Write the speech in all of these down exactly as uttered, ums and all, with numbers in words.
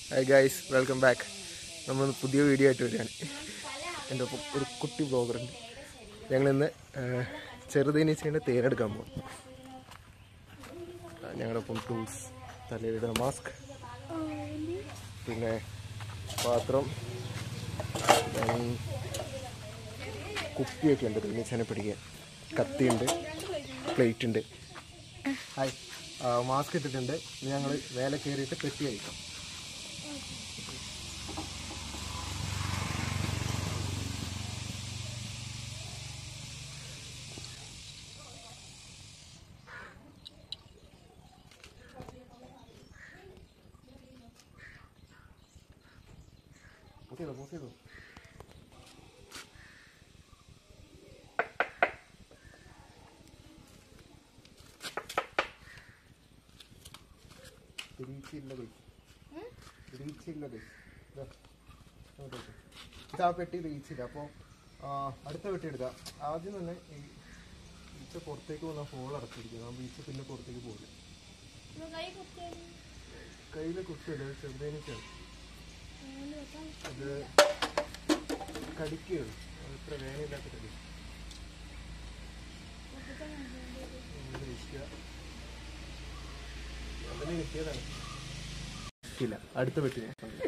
Hi guys, welcome back. നമ്മൾ പുതിയ video ആയിട്ട് വരികയാണ്. എൻ്റെ ഒപ്പം ഒരു കുട്ടി ബ്ലോഗറുണ്ട്. ഞങ്ങളിന്ന് ചെറുതേനീച്ചേൻ്റെ തേനെടുക്കാൻ പോകും. ഞങ്ങളുടെ ഒപ്പം ടൂൾസ്, തലയിലിടുന്ന മാസ്ക്, പിന്നെ പാത്രം, കുപ്പിയൊക്കെ ഉണ്ട് തേനീച്ചേനെ പിടിക്കാൻ, കത്തിയുണ്ട്, പ്ലേറ്റ് ഉണ്ട്. ഹായ്, മാസ്ക് ഇട്ടിട്ടുണ്ട്. ഞങ്ങൾ വേല കയറിയിട്ട് പെട്ടി കഴിക്കാം. Poquito, poquito. റീച്ചില്ല റീച്ചില്ല ഇത് ആ പെട്ടി റീച്ചില്ല. അപ്പോൾ അടുത്ത പെട്ടി എടുക്കാം. ആദ്യം തന്നെ ഈ ഈച്ച പുറത്തേക്ക് പോകുന്ന ഹോൾ അടച്ചിരിക്കുക. ആ ഈച്ച പിന്നെ പുറത്തേക്ക് പോകില്ല. കയ്യിൽ കുത്തില്ല, ചെറുതേനീച്ചാണ്. അത് കടിക്കുകയുള്ളൂ. അത്ര വേനയില്ലാത്ത കടി. അതിന് കിട്ടിയതാണ്. ഇല്ല, അടുത്ത പെട്ടി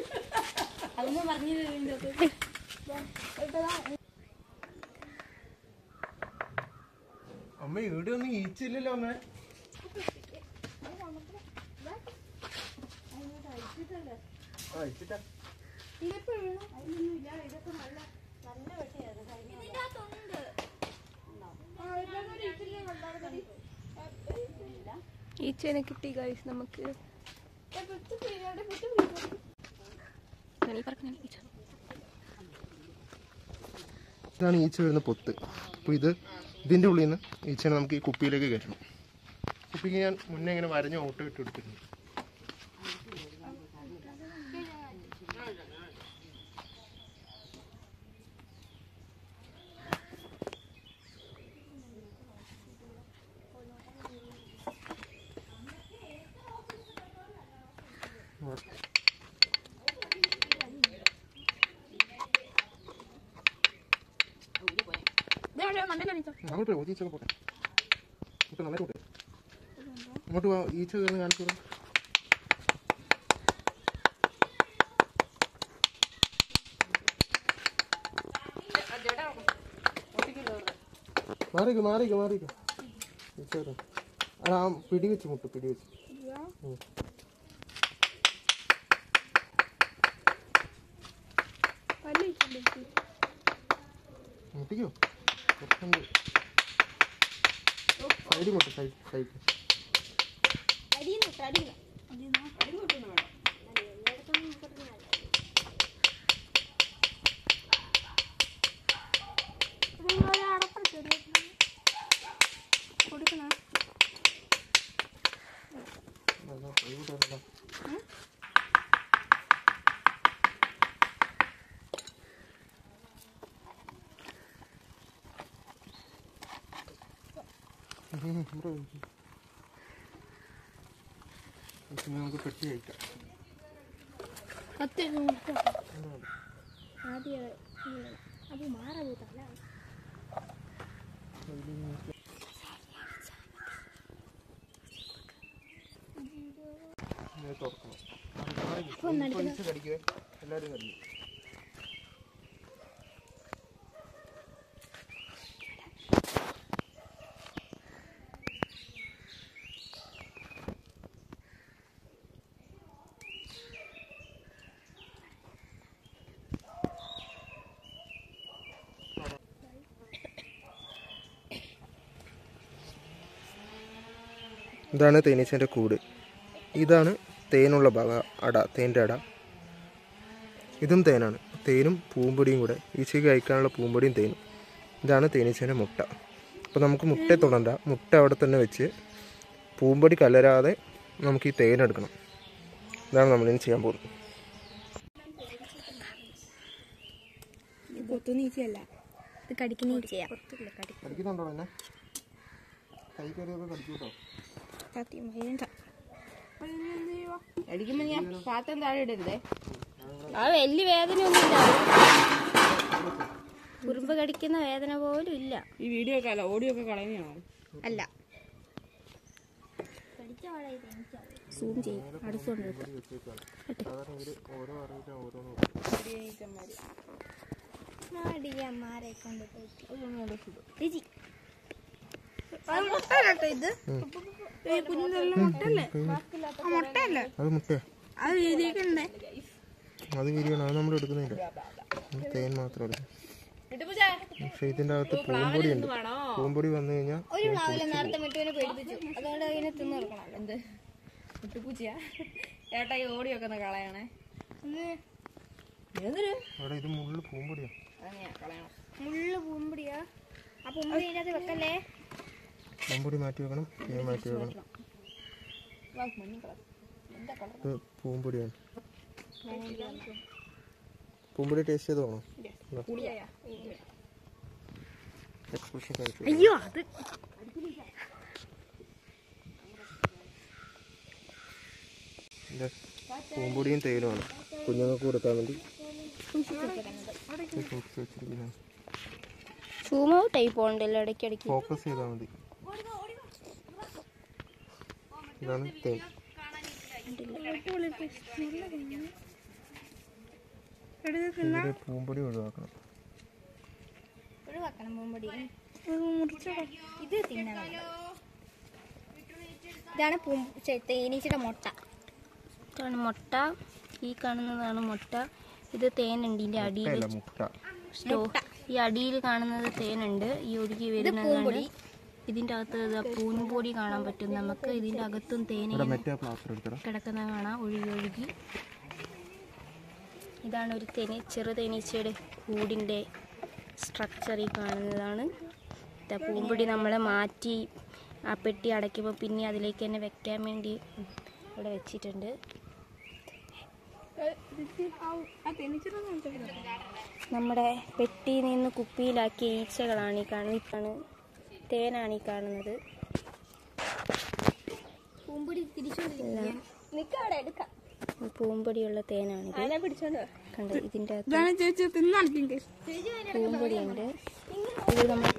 അമ്മ ഇവിടെ ഒന്നും ഈച്ചില്ലല്ലോ അമ്മ. ആ ഇച്ചിട്ടാ ഈച്ചേനെ കിട്ടി ഗൈസ് നമുക്ക്. ഇതാണ് ഈച്ച വരുന്ന പൊത്ത്. അപ്പോൾ ഇത് ഇതിൻ്റെ ഉള്ളിൽ നിന്ന് ഈച്ചനെ നമുക്ക് ഈ കുപ്പിയിലേക്ക് കയറ്റണം. കുപ്പിക്ക് ഞാൻ മുന്നേ ഇങ്ങനെ വരഞ്ഞ ഓട്ടോ ഇട്ട് എടുത്തിട്ടുണ്ട്. അങ്ങോട്ട് പോയി ഈച്ച പോട്ടെ. ഇപ്പം നന്നായിട്ട് പോട്ടെ. അങ്ങോട്ട് പോ. ഈച്ച കയറുന്ന കാണിച്ചു. മാറിക്കോ മാറിക്കോ മാറിക്കോ. ഈച്ച കയറും. ആ പിടി വെച്ച് മുട്ടു, പിടി വെച്ച് മുട്ടിക്കോ. കുറച്ചുണ്ട് സൈഡ് മുട്ട, സൈഡ് സൈഡ് നമുക്ക് പെട്ടി കഴിക്കാം. തുറക്കണം. കടിക്കുക, എല്ലാവരും കടിക്കും. ഇതാണ് തേനീച്ചേൻ്റെ കൂട്. ഇതാണ് തേനുള്ള ഭാഗം, അട, തേൻ്റെ അട. ഇതും തേനാണ്. തേനും പൂമ്പൊടിയും കൂടെ, ഈച്ചയ്ക്ക് കഴിക്കാനുള്ള പൂമ്പൊടിയും തേനും. ഇതാണ് തേനീച്ചേൻ്റെ മുട്ട. അപ്പോൾ നമുക്ക് മുട്ടയെ തൊടണ്ട. മുട്ട അവിടെ തന്നെ വെച്ച് പൂമ്പൊടി കലരാതെ നമുക്ക് ഈ തേനെടുക്കണം. ഇതാണ് നമ്മളിനി ചെയ്യാൻ പോകുന്നത്. കടിക്കുന്നുണ്ടോ എന്നെ? കൈ കയറിയൊക്കെ കടിക്കൂട്ടോ. സത്യം വേണ്ട. അടിക്കുമ്പോ ഞാൻ പാത്രം താഴെ ഇടരുതേ. ആ വലിയ വേദനയൊന്നുമില്ല, കുറുമ്പ് കടിക്കുന്ന വേദന പോലും ഇല്ല. ഈ വീഡിയോ ഒക്കെ അല്ല, ഓഡിയോ ഒക്കെ കളയുന്നതാണോ? അല്ല, സൂം ചെയ്യും, അടുത്തുകൊണ്ട് അത് വിരിയണം, അത് നമ്മൾ എടുക്കുന്നില്ല, തേൻ മാത്രം എടുക്കും. പക്ഷെ ഇതിന്റെ അകത്ത് പൂമ്പൊടി ഉണ്ട്, പൂമ്പൊടി വന്നു കഴിഞ്ഞാൽ ഏട്ടാ ഈ ഓടിയൊക്കെ ഒന്ന് കളയണേ. അവിടെ ഇത് മുള്ളു പൂമ്പൊടിയാ, മുള്ളു പൂമ്പൊടിയാ. ആ പൂമ്പൊടി അതിനകത്ത് വെക്കല്ലേ, പൂമ്പൊടി മാറ്റി വെക്കണം, തേൻ മാറ്റി വെക്കണം. ഇത് പൂമ്പൊടിയാണ്. പൂമ്പൊടി ടേസ്റ്റ് ചെയ്ത് വേണോ? എക്സ്പ്രഷൻ കഴിച്ചു. അയ്യോ അത് പൂമ്പൊടിയും തേനുമാണ് കുഞ്ഞുങ്ങൾക്ക് കൊടുക്കാൻ വേണ്ടി സൂം ഔട്ട് ആയി പോകണ്ടല്ലോ ഇടയ്ക്കിടയ്ക്ക്. ഫോക്കസ് ചെയ്താൽ മതി. ഇതാണ് തേൻ. ഇതില് പൂമ്പൊടി ഒഴിവാക്കണം. ഒഴിവാക്കണം പൂമ്പൊടി. ഇത് തിന്നണം. ഇതാണ് തേനീച്ചയുടെ മുട്ട. ഇതാണ് മുട്ട, ഈ കാണുന്നതാണ് മുട്ട. ഇത് തേനുണ്ട് ഇതിന്റെ അടിയിൽ, ഈ അടിയിൽ കാണുന്നത് തേനുണ്ട്, ഈ ഒഴുകി വരുന്നതാണ്. ഇതിന്റെ അകത്ത് പൂമ്പൊടി കാണാൻ പറ്റും നമുക്ക്. ഇതിന്റെ അകത്തും തേൻ കിടക്കുന്ന കാണാം, ഒഴുകി ഒഴുകി. ഇതാണ് ഒരു തേനീ ചെറു തേനീച്ചയുടെ കൂടിൻ്റെ സ്ട്രക്ചർ. ഈ കാണുന്നതാണ് പൂമ്പൊടി. നമ്മൾ മാറ്റി ആ പെട്ടി അടയ്ക്കുമ്പോൾ പിന്നെ അതിലേക്ക് തന്നെ വെക്കാൻ വേണ്ടി ഇവിടെ വെച്ചിട്ടുണ്ട്. നമ്മുടെ പെട്ടിയിൽ നിന്ന് കുപ്പിയിലാക്കിയ ഈച്ചകളാണ് ഈ കാണുന്നത്, തേനാണ് ഈ കാണുന്നത്. പൂമ്പൊടിയുള്ള തേനാണിത്. കണ്ടോ, ഇതിൻ്റെ അകത്ത് പൂമ്പൊടിയുണ്ട്. ഇത് നമ്മൾ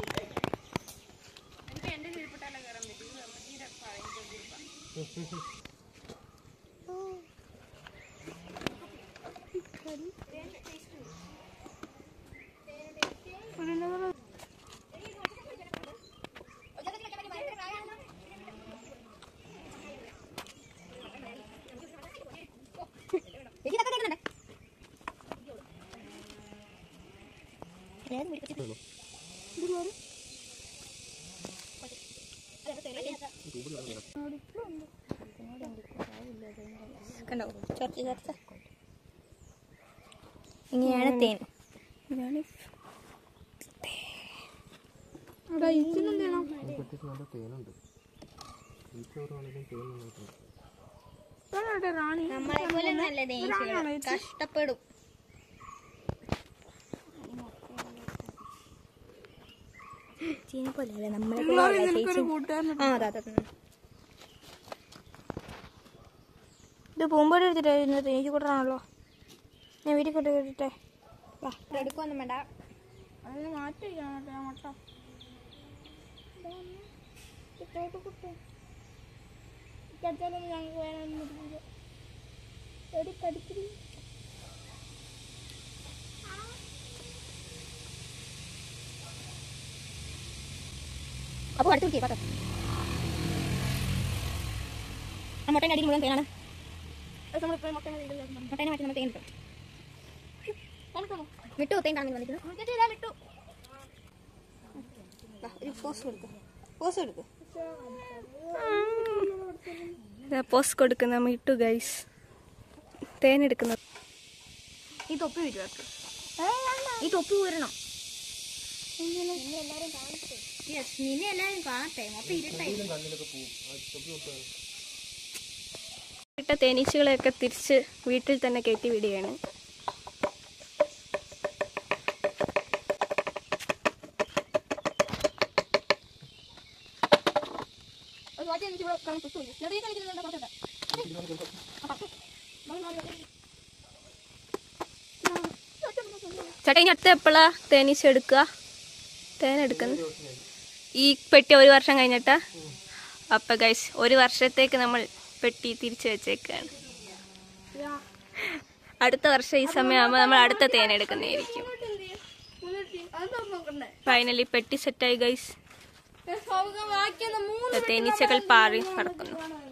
കണ്ടോ, ചർച്ച ചർച്ച. ഇങ്ങനെയാണ് തേൻ. ഇതാണ് നമ്മളെ പോലെ നല്ല തേനീച്ചകൾ കഷ്ടപ്പെടും. ചീനെ പോലെയല്ലേ നമ്മളെ ഇത് പൂമ്പൊടി എടുത്തിട്ട് തേനീച്ച കൂട്ടറാണല്ലോ. ഞാൻ വീട്ടിൽ കൊണ്ട് കേട്ടിട്ടെ എടുക്കൊന്നും വേണ്ട, അതിന് മാറ്റി മുട്ട ഞങ്ങൾക്ക് വേണമെന്ന് കടിച്ചിരി. അപ്പോൾ അടുത്ത് കിട്ടിയ പാത്രം ആ മുട്ടേൻ്റെ അടിയിൽ മുഴുവൻ തേനാണ്. മുട്ടേനെ മാറ്റി നമ്മൾ തേൻ കിട്ടും. വിട്ടു, തേൻ കാണുന്നു വിട്ടു. പോസ് കൊടുക്കുന്ന മിട്ടു ഗൈസ് തേൻ എടുക്കുന്നത്. ഈ തൊപ്പി വരും, ഈ തൊപ്പി ഊരണം. നിന്നെ എല്ലാരും കാണട്ടെ. മൊത്തം ഇട്ട തേനീച്ചകളെയൊക്കെ തിരിച്ച് വീട്ടിൽ തന്നെ കയറ്റി വിടുകയാണ്. ചേട്ടാ ഇനി അടുത്ത എപ്പോഴാ തേനീച്ച എടുക്കുക? തേൻ എടുക്കുന്നത് ഈ പെട്ടി ഒരു വർഷം കഴിഞ്ഞിട്ടാ. അപ്പം ഗൈസ് ഒരു വർഷത്തേക്ക് നമ്മൾ പെട്ടി തിരിച്ചു വെച്ചേക്കാണ്. അടുത്ത വർഷം ഈ സമയമാകുമ്പോൾ നമ്മൾ അടുത്ത തേൻ എടുക്കുന്നതായിരിക്കും. ഫൈനലി പെട്ടി സെറ്റായി ഗൈസ്. തേനീച്ചകൾ പാറി പറക്കുന്നു.